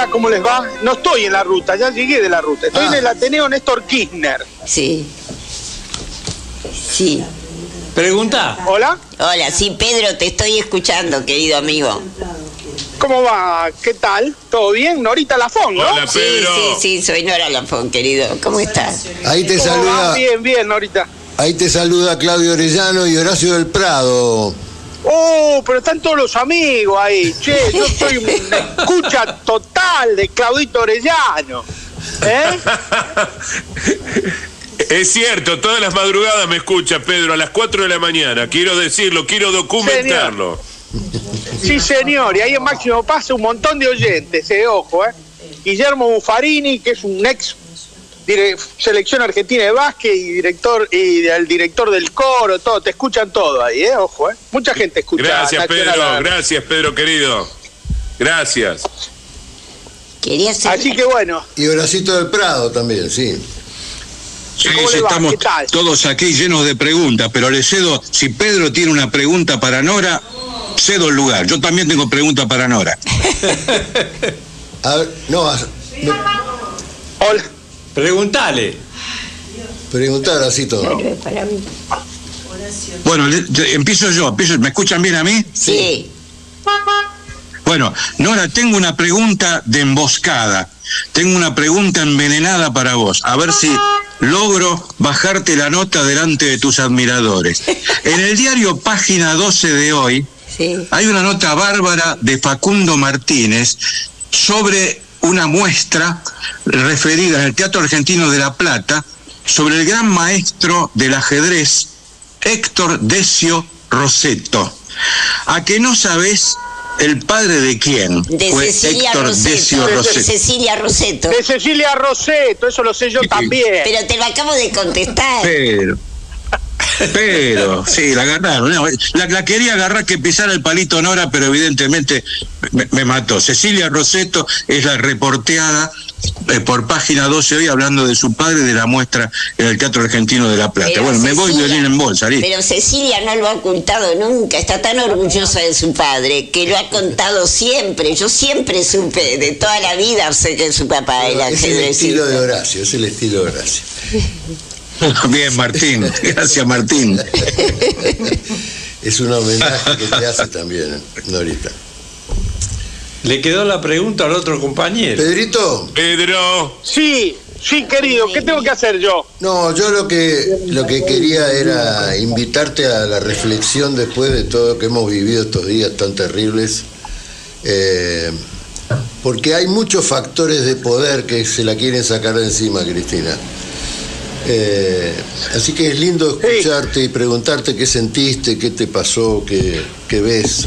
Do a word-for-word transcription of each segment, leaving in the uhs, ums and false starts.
Hola, ¿cómo les va? No estoy en la ruta, ya llegué de la ruta. Estoy Ah. en el Ateneo Néstor Kirchner. Sí. Sí. Pregunta. Hola, Hola, sí, Pedro, te estoy escuchando, querido amigo. ¿cómo va? ¿Qué tal? ¿Todo bien? Norita Lafón, ¿no? Hola, Sí, Pedro. sí, sí, soy Nora Lafón, querido. ¿Cómo estás? Ahí te ¿Cómo va? saluda, Bien, bien, Norita. ahí te saluda Claudio Orellano y Horacio del Prado. Oh, pero están todos los amigos ahí. Che, yo soy una escucha total de Claudito Orellano. ¿Eh? Es cierto, todas las madrugadas me escucha Pedro a las cuatro de la mañana. Quiero decirlo, quiero documentarlo. Sí, señor. Y ahí en Máximo pasa un montón de oyentes, eh, ojo, ¿eh? Guillermo Buffarini, que es un ex dire- selección argentina de básquet y director y el director del coro, todo, te escuchan todo ahí, eh, ojo, eh. Mucha gente escucha. Gracias, Nacional Pedro. A. Gracias, Pedro, querido. Gracias. Quería hacer... Así que bueno, Y Horacito del Prado también, sí. Sí, ¿Cómo sí, le va? estamos ¿Qué tal? todos aquí llenos de preguntas, pero le cedo, si Pedro tiene una pregunta para Nora, cedo el lugar. Yo también tengo pregunta para Nora. A ver, no, a- me- hola. Preguntale. preguntar Horacito. Para mí. Bueno, le- le- empiezo yo, empiezo, ¿me escuchan bien a mí? Sí. Bueno, Nora, tengo una pregunta de emboscada. Tengo una pregunta envenenada para vos. A ver si logro bajarte la nota delante de tus admiradores. En el diario Página doce de hoy, Sí. hay una nota bárbara de Facundo Martínez sobre una muestra referida en el Teatro Argentino de La Plata sobre el gran maestro del ajedrez Héctor Decio Rossetto. ¿A que no sabés el padre de quién De fue Cecilia Héctor Rosetto. Decio De Rossetto? Cecilia Rosetto. De Cecilia Rosetto, eso lo sé yo Sí. también. Pero te lo acabo de contestar. Pero, pero, sí, la agarraron. No, la, la quería agarrar que pisara el palito Nora, pero evidentemente me, me mató. Cecilia Rosetto es la reporteada eh, por Página doce hoy hablando de su padre de la muestra en el Teatro Argentino de La Plata. Pero Bueno, me voy Cecilia- violín en bolsa, ¿listo? Pero Cecilia no lo ha ocultado nunca, está tan orgullosa de su padre que lo ha contado siempre. Yo siempre supe, de toda la vida sé que su papá era Es el estilo de ajedrecista. Horacio, es el estilo de Horacio. Bien, Martín. Gracias, Martín. Es un homenaje que te hace también, Norita. Le quedó la pregunta al otro compañero. Pedrito, Pedro. Sí, sí, querido, ¿qué tengo que hacer yo? no, yo lo que lo que quería era invitarte a la reflexión después de todo lo que hemos vivido estos días tan terribles, eh, porque hay muchos factores de poder que se la quieren sacar de encima, Cristina. Eh, así que es lindo escucharte y preguntarte qué sentiste, qué te pasó, qué, qué ves.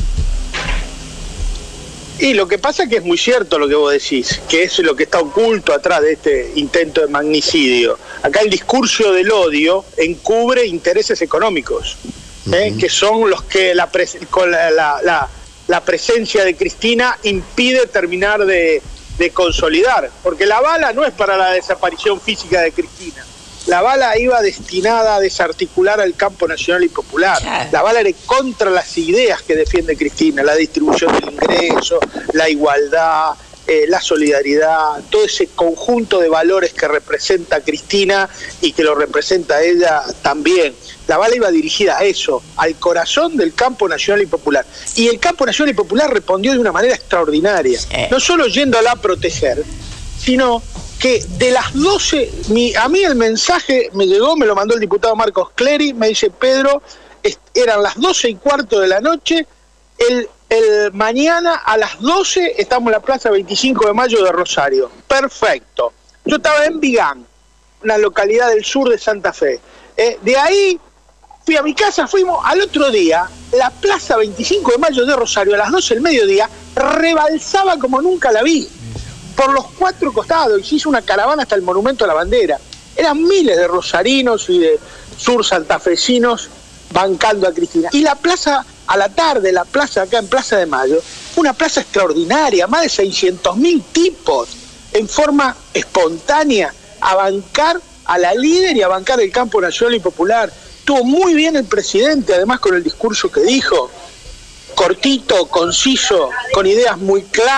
Y lo que pasa es que es muy cierto lo que vos decís, que es lo que está oculto atrás de este intento de magnicidio. Acá el discurso del odio encubre intereses económicos, ¿eh? Ujú. que son los que la, pres- con la, la- la- la presencia de Cristina impide terminar de, de consolidar. Porque la bala no es para la desaparición física de Cristina. La bala iba destinada a desarticular al campo nacional y popular. Claro. La bala era contra las ideas que defiende Cristina, la distribución del ingreso, la igualdad, eh, la solidaridad, todo ese conjunto de valores que representa Cristina y que lo representa ella también. La bala iba dirigida a eso, al corazón del campo nacional y popular. Y el campo nacional y popular respondió de una manera extraordinaria, Sí. no solo yéndola a proteger, sino que de las doce, mi, a mí el mensaje me llegó, me lo mandó el diputado Marcos Clery, me dice, Pedro, es, eran las doce y cuarto de la noche, el, el mañana a las doce estamos en la plaza veinticinco de mayo de Rosario. Perfecto. Yo estaba en Vigán, una localidad del sur de Santa Fe. Eh, de ahí fui a mi casa, fuimos al otro día, la plaza veinticinco de mayo de Rosario, a las doce del mediodía, rebalsaba como nunca la vi. Por los cuatro costados, y se hizo una caravana hasta el Monumento a la Bandera. Eran miles de rosarinos y de sur santafesinos bancando a Cristina. Y la plaza, a la tarde, la plaza acá en Plaza de Mayo, fue una plaza extraordinaria, más de seiscientos mil tipos, en forma espontánea, a bancar a la líder y a bancar el campo nacional y popular. Estuvo muy bien el presidente, además con el discurso que dijo, cortito, conciso, con ideas muy claras,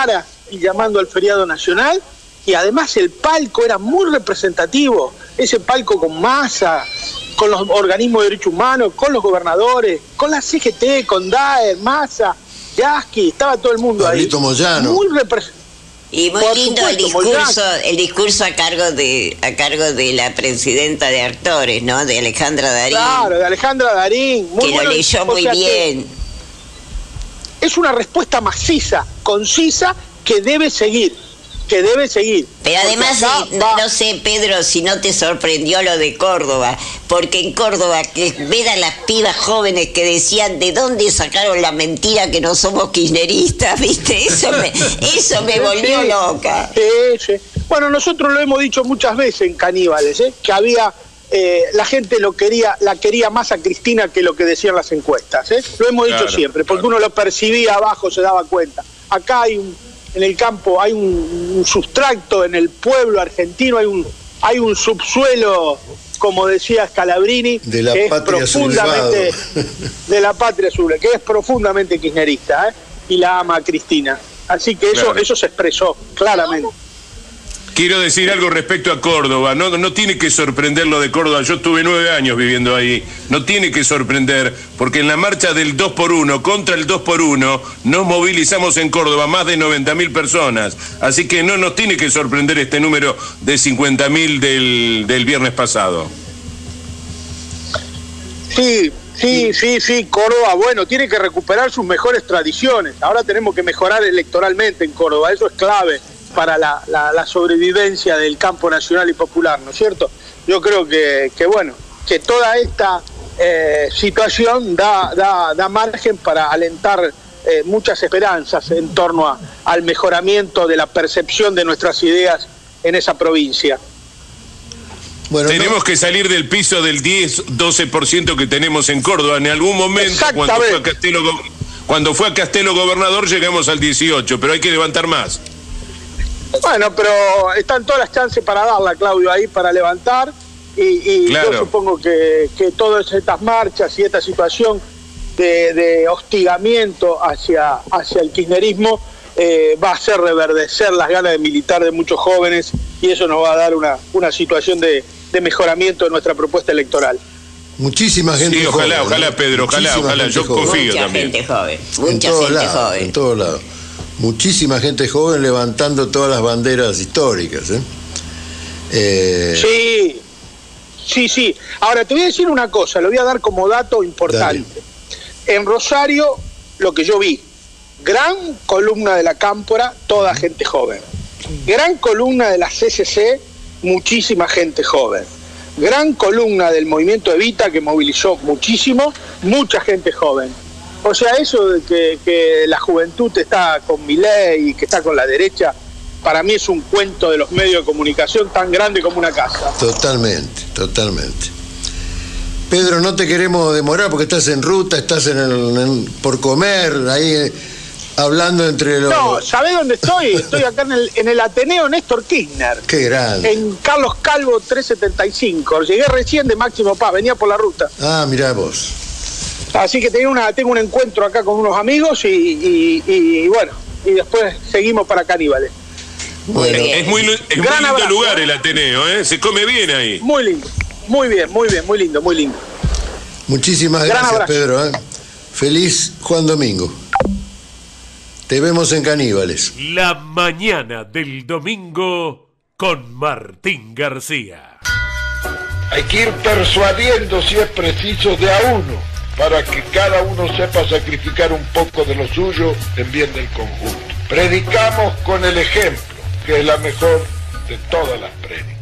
y llamando al feriado nacional, y además el palco era muy representativo, ese palco con Massa, con los organismos de derechos humanos, con los gobernadores, con la C G T, con Daer, Massa, Yasky, estaba todo el mundo Pablito ahí. Moyano. Muy representativo. Y muy Por lindo supuesto, el discurso, Moyano. el discurso a cargo de a cargo de la presidenta de actores, ¿no? De Alejandra Darín. Claro, de Alejandra Darín. Muy que bueno, lo leyó o muy sea que bien. Es una respuesta maciza, concisa, que debe seguir, que debe seguir. Pero Porque además, acá eh, va- no sé, Pedro, si no te sorprendió lo de Córdoba, porque en Córdoba, que ver a las pibas jóvenes que decían de dónde sacaron la mentira que no somos kirchneristas, ¿viste? Eso me, eso me volvió Sí, loca. sí, sí. Bueno, nosotros lo hemos dicho muchas veces en Caníbales, ¿eh? Que había, eh, la gente lo quería, la quería más a Cristina que lo que decían las encuestas, ¿eh? Lo hemos Claro, dicho siempre, porque claro. uno lo percibía abajo, se daba cuenta. Acá hay un, en el campo hay un, un sustracto, en el pueblo argentino hay un, hay un subsuelo, como decía Scalabrini, De la que es patria profundamente sublevado. de la patria azul, que es profundamente kirchnerista, ¿eh? Y la ama a Cristina. Así que eso, Claro. eso se expresó claramente. Quiero decir algo respecto a Córdoba. No, no tiene que sorprender lo de Córdoba. Yo estuve nueve años viviendo ahí. No tiene que sorprender, porque en la marcha del dos por uno, contra el dos por uno, nos movilizamos en Córdoba más de noventa mil personas. Así que no nos tiene que sorprender este número de cincuenta mil del, del viernes pasado. Sí, sí, sí, sí, Córdoba, bueno, tiene que recuperar sus mejores tradiciones. Ahora tenemos que mejorar electoralmente en Córdoba, eso es clave para la, la, la sobrevivencia del campo nacional y popular, ¿no es cierto? Yo creo que, que bueno, que toda esta eh, situación da, da, da margen para alentar eh, muchas esperanzas en torno a, al mejoramiento de la percepción de nuestras ideas en esa provincia. Bueno, Tenemos no- que salir del piso del diez, doce por ciento que tenemos en Córdoba. En algún momento, cuando fue, a Exactamente. Castelo, Go- cuando fue a Castelo Gobernador, llegamos al dieciocho, pero hay que levantar más. Bueno, pero están todas las chances para darla, Claudio, ahí para levantar y, y Claro. yo supongo que, que todas estas marchas y esta situación de, de hostigamiento hacia, hacia el kirchnerismo eh, va a hacer reverdecer las ganas de militar de muchos jóvenes y eso nos va a dar una, una situación de, de mejoramiento de nuestra propuesta electoral. muchísima gente Sí, ojalá, joven, ojalá, ¿eh? Pedro, ojalá, Muchísima ojalá, gente yo joven. confío. Mucha también. gente joven, En mucha todos gente lados, joven. en todos lados. Muchísima gente joven levantando todas las banderas históricas, ¿eh? Eh, Sí, sí, sí. Ahora te voy a decir una cosa, lo voy a dar como dato importante. En Rosario, lo que yo vi, gran columna de la Cámpora, toda gente joven. Gran columna de la C C C, muchísima gente joven. Gran columna del movimiento Evita, que movilizó muchísimo, mucha gente joven. O sea, eso de que, que la juventud está con Milei y que está con la derecha, para mí es un cuento de los medios de comunicación tan grande como una casa. Totalmente, totalmente. Pedro, no te queremos demorar porque estás en ruta, estás en el, en- por comer, ahí eh, hablando entre los... No, ¿sabés dónde estoy? Estoy acá en el, en el Ateneo Néstor Kirchner, Qué grande. en Carlos Calvo trescientos setenta y cinco. Llegué recién de Máximo Paz, venía por la ruta. Ah, mirá vos. Así que tenía una, tengo un encuentro acá con unos amigos y, y- y, bueno, y después seguimos para Caníbales. Muy Bueno, bien. Es muy, lu- es muy Gran lindo abrazo. lugar el Ateneo, ¿eh? Se come bien ahí. Muy lindo, muy bien, muy bien, muy lindo, muy lindo. Muchísimas Gran gracias, abrazo. Pedro. ¿eh? Feliz Juan Domingo. Te vemos en Caníbales. La mañana del domingo con Martín García. Hay que ir persuadiendo si es preciso de a uno, para que cada uno sepa sacrificar un poco de lo suyo en bien del conjunto. Predicamos con el ejemplo, que es la mejor de todas las prédicas.